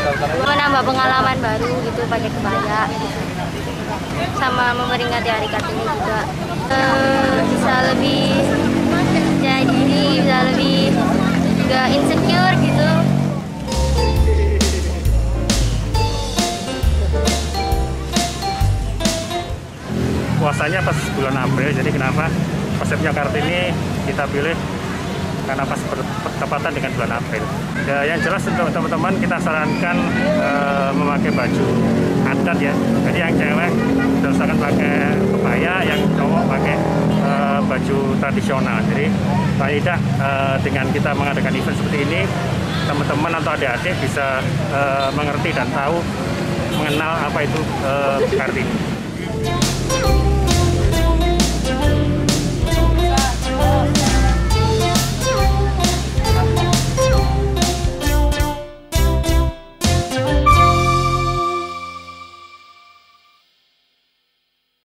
menambah pengalaman baru gitu pakai kebaya, sama memperingati Hari Kartini juga. Bisa lebih percaya diri, bisa lebih gak insecure gitu. Puasanya pas bulan April, jadi kenapa konsepnya Kartini kita pilih karena pas bertepatan dengan bulan April. Ya, yang jelas untuk teman-teman kita sarankan memakai baju adat ya. Jadi yang cewek usahakan pakai kebaya, yang cowok pakai baju tradisional. Jadi paling tidak dengan kita mengadakan event seperti ini, teman-teman atau adik-adik bisa mengerti dan tahu mengenal apa itu Kartini.